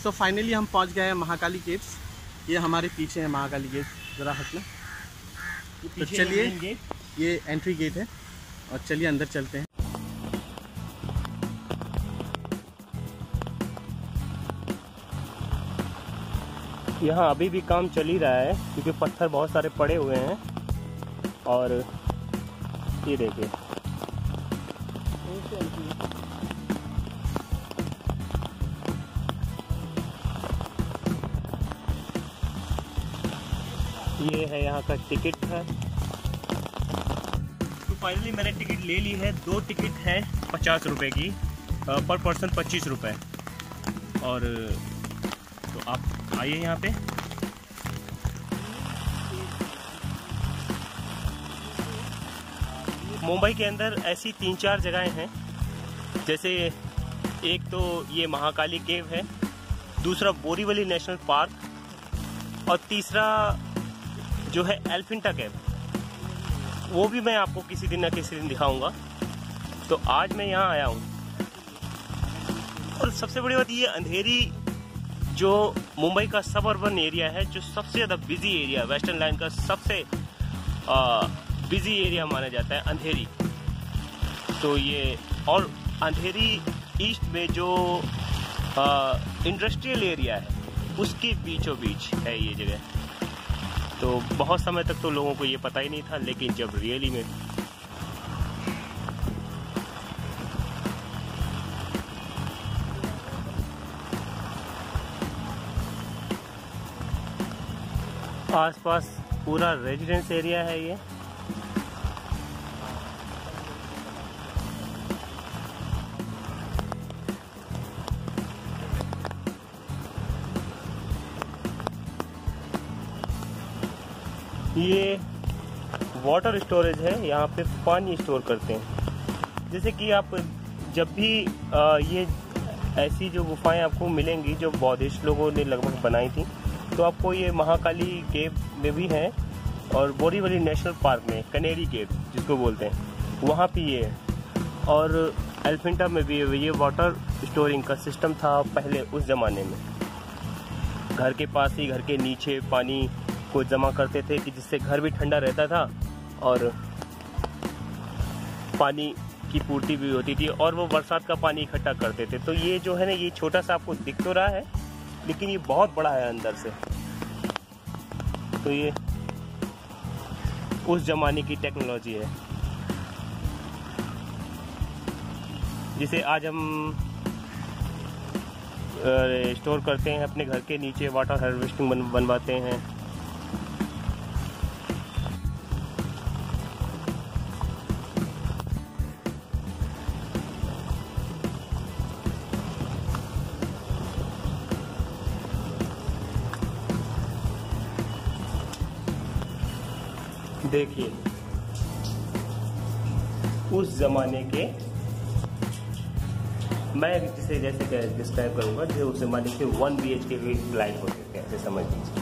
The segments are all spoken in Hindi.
सो फाइनली हम पहुंच गए हैं महाकाली केव्स। ये हमारे पीछे है महाकाली केव्स, ज़रा हटना। तो चलिए, ये एंट्री गेट है और चलिए अंदर चलते हैं। यहाँ अभी भी काम चल ही रहा है क्योंकि पत्थर बहुत सारे पड़े हुए हैं। और ये देखिए, ये है यहाँ का टिकट है। तो फाइनली मैंने टिकट ले ली है। 2 टिकट है 50 रुपये की, पर पर्सन 25 रुपये। और तो आप आइए यहाँ पे। मुंबई के अंदर ऐसी 3-4 जगहें हैं, जैसे एक तो ये महाकाली केव है, दूसरा बोरीवली नेशनल पार्क और तीसरा जो है एलिफेंटा केव, वो भी मैं आपको किसी दिन ना किसी दिन दिखाऊंगा। तो आज मैं यहाँ आया हूँ। और सबसे बड़ी बात, ये अंधेरी जो मुंबई का सबअर्बन एरिया है, जो सबसे ज़्यादा बिजी एरिया, वेस्टर्न लाइन का सबसे बिजी एरिया माना जाता है अंधेरी। तो ये, और अंधेरी ईस्ट में जो इंडस्ट्रियल एरिया है उसके बीचों बीच है ये जगह। तो बहुत समय तक तो लोगों को ये पता ही नहीं था, लेकिन जब रियली में आसपास पूरा रेजिडेंस एरिया है ये। ये वाटर स्टोरेज है, यहाँ पे पानी स्टोर करते हैं। जैसे कि आप जब भी ये ऐसी जो गुफाएं आपको मिलेंगी जो बौद्धिस्ट लोगों ने लगभग बनाई थी, तो आपको ये महाकाली केव में भी है और बोरीवली नेशनल पार्क में कनेरी केव जिसको बोलते हैं, वहाँ पे ये है। और एलिफेंटा में भी ये वाटर स्टोरिंग का सिस्टम था पहले उस ज़माने में। घर के पास ही, घर के नीचे पानी को जमा करते थे कि जिससे घर भी ठंडा रहता था और पानी की पूर्ति भी होती थी, और वो बरसात का पानी इकट्ठा करते थे। तो ये जो है ना, ये छोटा सा आपको दिख तो रहा है, लेकिन ये बहुत बड़ा है अंदर से। तो ये उस जमाने की टेक्नोलॉजी है जिसे आज हम स्टोर करते हैं अपने घर के नीचे, वाटर हार्वेस्टिंग बनवाते हैं। देखिए, उस जमाने के, मैं जिसे जैसे डिस्क्राइब करूंगा, जो उस जमाने के 1 BHK के फ्लैट होते थे, ऐसे समझ लीजिए।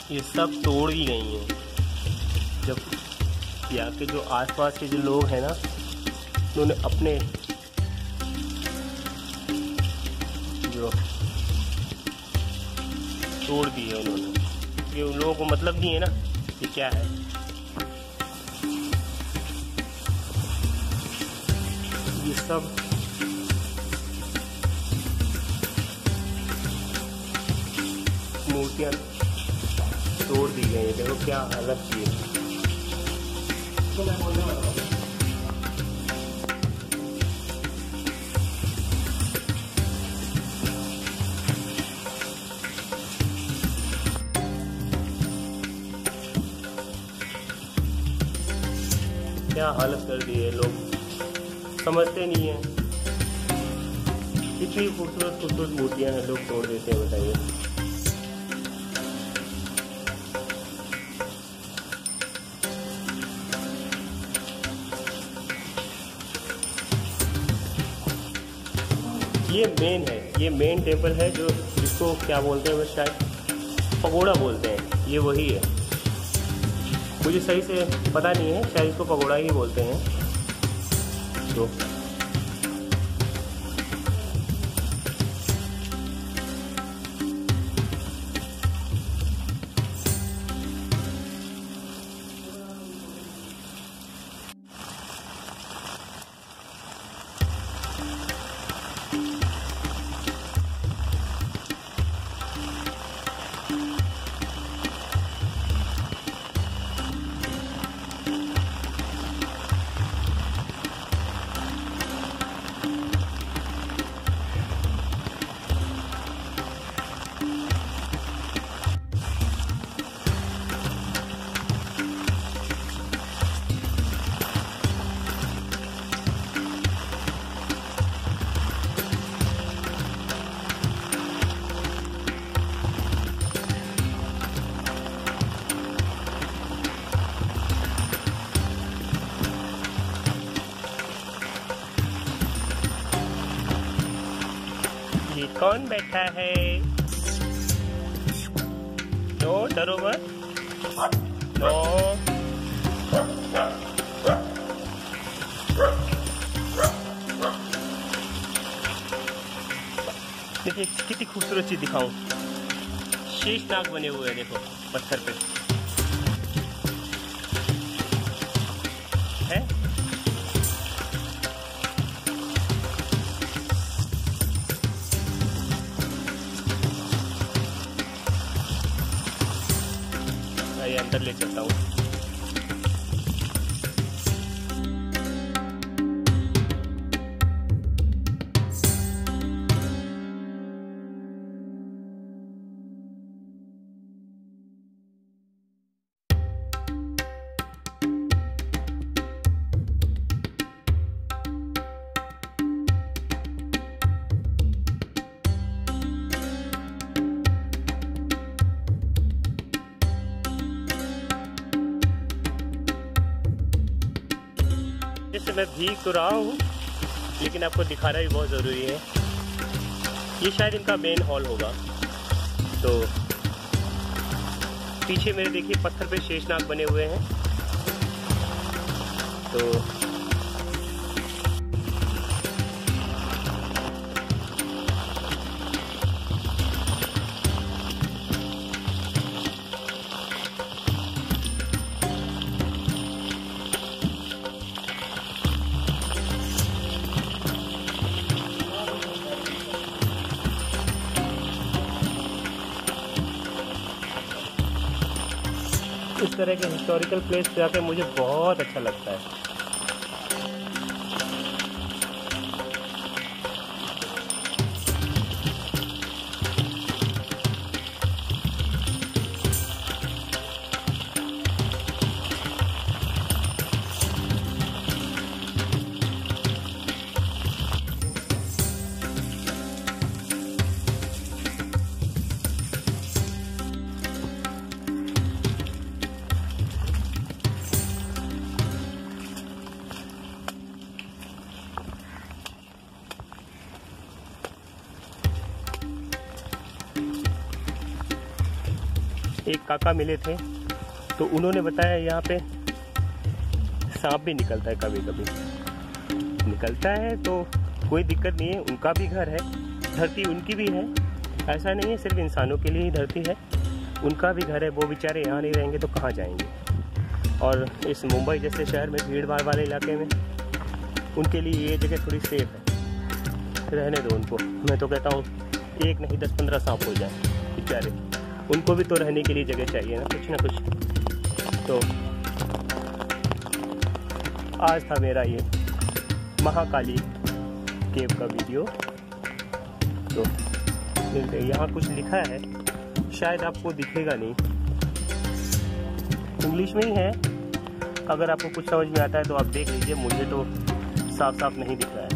ये सब तोड़ ही गई हैं। जब यहाँ के जो आसपास के जो लोग हैं ना, उन्होंने अपने जो तोड़ दिए उन्होंने, ये उन लोगों को मतलब नहीं है ना ये क्या है। ये सब मूर्तियाँ तोड़ दी गई है। देखो क्या हालत की है। क्या हालत कर दी है, लोग समझते नहीं है। इतनी खूबसूरत खूबसूरत मूर्तियां हैं, लोग तोड़ देते हैं। बताइए, ये मेन है, ये मेन टेम्पल है जो जिसको क्या बोलते हैं, वो शायद पगोड़ा बोलते हैं। ये वही है, मुझे सही से पता नहीं है, शायद इसको पगोड़ा ही बोलते हैं। तो कौन बैठा है? नो, डरो मत। नो, देखिए कितनी खूबसूरत चीज दिखाऊं। शेषनाग बने हुए हैं, देखो पत्थर पे है। अंदर ले चलता हूँ। जैसे मैं भीग तो रहा हूँ, लेकिन आपको दिखाना भी बहुत ज़रूरी है। ये शायद इनका मेन हॉल होगा। तो पीछे मेरे देखिए पत्थर पे शेषनाग बने हुए हैं। तो इस तरह के हिस्टोरिकल प्लेस जाके मुझे बहुत अच्छा लगता है। एक काका मिले थे, तो उन्होंने बताया यहाँ पे सांप भी निकलता है, कभी कभी निकलता है, तो कोई दिक्कत नहीं है, उनका भी घर है, धरती उनकी भी है, ऐसा नहीं है सिर्फ इंसानों के लिए ही धरती है, उनका भी घर है, वो बेचारे यहाँ नहीं रहेंगे तो कहाँ जाएंगे। और इस मुंबई जैसे शहर में, भीड़ भाड़ वाले इलाके में, उनके लिए ये जगह थोड़ी सेफ है, रहने दो उनको। मैं तो कहता हूँ एक नहीं 10-15 सांप हो जाए बेचारे, उनको भी तो रहने के लिए जगह चाहिए ना, कुछ ना कुछ। तो आज था मेरा ये महाकाली केव का वीडियो। तो यहाँ कुछ लिखा है, शायद आपको दिखेगा नहीं, इंग्लिश में ही है, अगर आपको कुछ समझ में आता है तो आप देख लीजिए, मुझे तो साफ साफ नहीं दिख रहा है।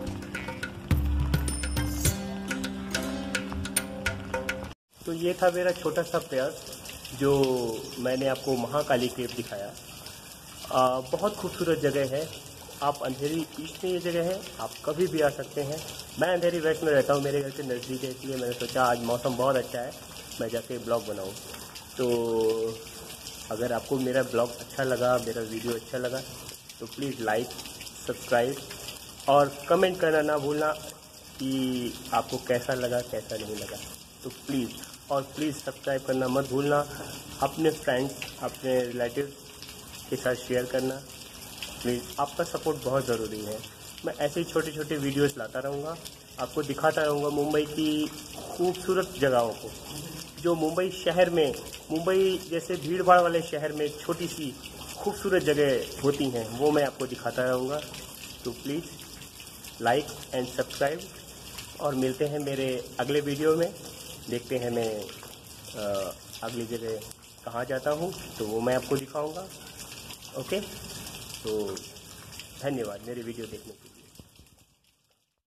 तो ये था मेरा छोटा सा प्रयास, जो मैंने आपको महाकाली केव दिखाया। बहुत खूबसूरत जगह है, आप अंधेरी ईस्ट में ये जगह है, आप कभी भी आ सकते हैं। मैं अंधेरी वेस्ट में रहता हूँ, मेरे घर से नज़दीक है, इसलिए मैंने सोचा आज मौसम बहुत अच्छा है, मैं जाके ब्लॉग बनाऊँ। तो अगर आपको मेरा ब्लॉग अच्छा लगा, मेरा वीडियो अच्छा लगा, तो प्लीज़ लाइक, सब्सक्राइब और कमेंट करना ना भूलना कि आपको कैसा लगा, कैसा नहीं लगा। तो प्लीज़ सब्सक्राइब करना मत भूलना, अपने फ्रेंड्स, अपने रिलेटिव्स के साथ शेयर करना प्लीज़, आपका सपोर्ट बहुत ज़रूरी है। मैं ऐसे ही छोटे छोटे वीडियोस लाता रहूँगा, आपको दिखाता रहूँगा मुंबई की खूबसूरत जगहों को, जो मुंबई शहर में, मुंबई जैसे भीड़ भाड़ वाले शहर में छोटी सी खूबसूरत जगह होती हैं, वो मैं आपको दिखाता रहूँगा। तो प्लीज़ लाइक एंड सब्सक्राइब, और मिलते हैं मेरे अगले वीडियो में। देखते हैं मैं अगली जगह कहाँ जाता हूँ, तो वो मैं आपको दिखाऊँगा। ओके, तो धन्यवाद मेरी वीडियो देखने के लिए।